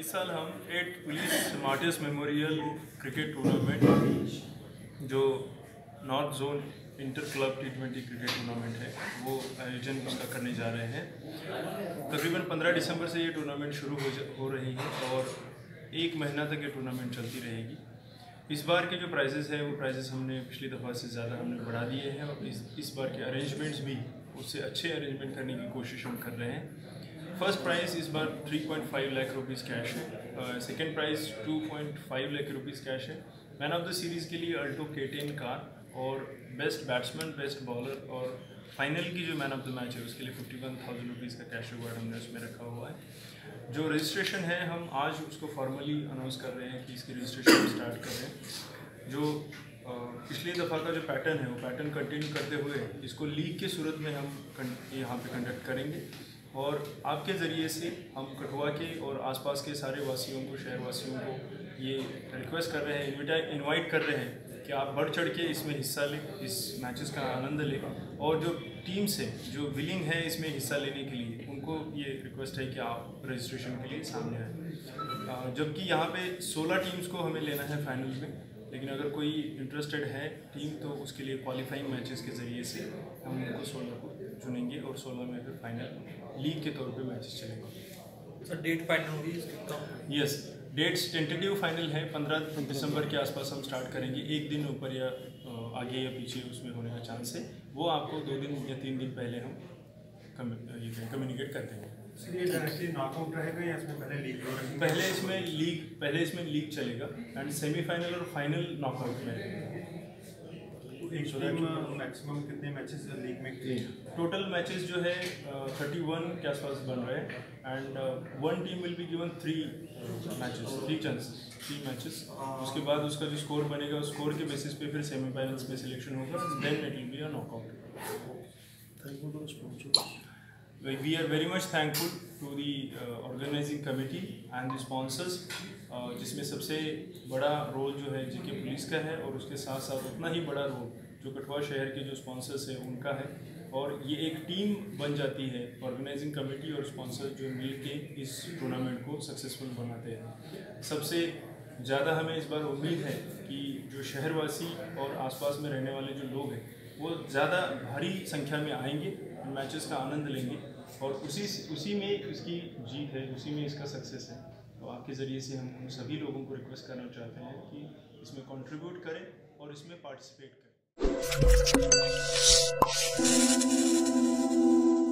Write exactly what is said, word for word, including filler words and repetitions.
इस साल हम at police martyrs memorial cricket tournament जो north zone inter club T twenty cricket tournament है वो आयोजन उसका करने जा रहे हैं। तकरीबन पंद्रह दिसंबर से ये टूर्नामेंट शुरू हो हो रही है और एक महीना तक ये टूर्नामेंट चलती रहेगी। इस बार के जो प्राइजेस है वो प्राइजेस हमने पिछली दफ़ा से ज़्यादा हमने बढ़ा दिए हैं और इस इस बार के अरेंजमेंट्स भी उससे अच्छे अरेंजमेंट करने की कोशिश हम कर रहे हैं। फर्स्ट प्राइज़ इस बार three point five lakh rupees cash है। Second prize two point five lakh rupees cash है। मैन ऑफ द सीरीज़ के लिए अल्टो के टेन कार और बेस्ट बैट्समैन, बेस्ट बॉलर और फाइनल की जो मैन ऑफ द मैच है उसके लिए फिफ्टी वन थाउजेंड रुपीज़ का कैश रिवार्ड हमने उसमें रखा हुआ है। जो रजिस्ट्रेशन है हम आज उसको फॉर्मली अनाउंस कर रहे हैं कि इसकी रजिस्ट्रेशन स्टार्ट कर रहे हैं। जो पिछली दफ़ा का जो पैटर्न है वो पैटर्न कंटिन्यू करते हुए इसको लीग के सूरत में हम यहाँ पे कंडक्ट करेंगे और आपके ज़रिए से हम कठुआ के और आसपास के सारे वासियों को, शहर वासियों को ये रिक्वेस्ट कर रहे हैं, इन्विटा इन्वाइट कर रहे हैं कि आप बढ़ चढ़ के इसमें हिस्सा लें, इस मैचेस का आनंद लें और जो टीम्स है जो विलिंग है इसमें हिस्सा लेने के लिए उनको ये रिक्वेस्ट है कि आप रजिस्ट्रेशन के लिए सामने आएँ। जबकि यहाँ पे सोलह टीम्स को हमें लेना है फाइनल में, लेकिन अगर कोई इंटरेस्टेड है टीम तो उसके लिए क्वालिफाइंग मैचेस के ज़रिए से हम उनको सोलह को चुनेंगे और सोलह में फिर फाइनल लीग के तौर पे मैचेस चलेंगे। सर डेट फाइनल होगी? यस, डेट्स टेंटेटिव फाइनल है। पंद्रह दिसंबर के आसपास हम स्टार्ट करेंगे। एक दिन ऊपर या आगे या पीछे उसमें होने का चांस है, वो आपको दो दिन या तीन दिन पहले हम कम्युनिकेट कर देंगे। ये डायरेक्टली नॉकआउट रहेगा या इसमें पहले लीग रहेगा? पहले इसमें लीग पहले इसमें लीग चलेगा एंड सेमीफाइनल और फाइनल नॉकआउट में। एक टीम मैक्सिमम कितने मैचेस लीग में खेलेगी? टोटल मैचेस जो है थर्टी वन के आसपास बन रहे हैं and one team will be given three matches three chance three matches. उसके बाद उसका जो स्कोर बनेगा उस स्कोर के बेसिस पे फिर सेमीफाइनल्स में सिलेक्शन होगा, then it will be a knockout. Thank you to the sponsors. We are very much thankful to the uh, organizing committee and the sponsors, uh, जिसमें सबसे बड़ा रोल जो है जेके पुलिस का है और उसके साथ साथ उतना ही बड़ा रोल जो कठुआ शहर के जो स्पॉन्सर्स हैं उनका है। और ये एक टीम बन जाती है, ऑर्गेनाइजिंग कमेटी और स्पॉन्सर जो मिल के इस टूर्नामेंट को सक्सेसफुल बनाते हैं। सबसे ज़्यादा हमें इस बार उम्मीद है कि जो शहरवासी और आसपास में रहने वाले जो लोग हैं वो ज़्यादा भारी संख्या में आएंगे, मैचेस का आनंद लेंगे और उसी उसी में इसकी जीत है, उसी में इसका सक्सेस है। तो आपके ज़रिए से हम उन सभी लोगों को रिक्वेस्ट करना चाहते हैं कि इसमें कंट्रीब्यूट करें और इसमें पार्टिसिपेट करें।